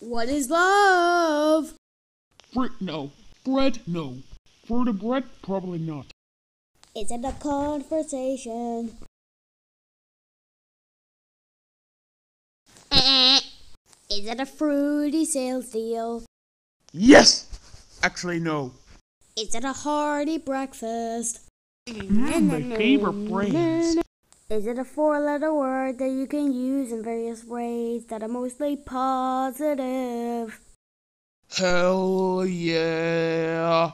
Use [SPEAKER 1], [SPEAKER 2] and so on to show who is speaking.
[SPEAKER 1] What is love?
[SPEAKER 2] Fruit, no. Bread, no. Fruit of bread, probably not.
[SPEAKER 1] Is it a conversation? Is it a fruity sales deal?
[SPEAKER 2] Yes! Actually, no.
[SPEAKER 1] Is it a hearty breakfast?
[SPEAKER 2] My favorite brains.
[SPEAKER 1] Is it a four-letter word that you can use in various ways that are mostly positive?
[SPEAKER 2] Hell yeah.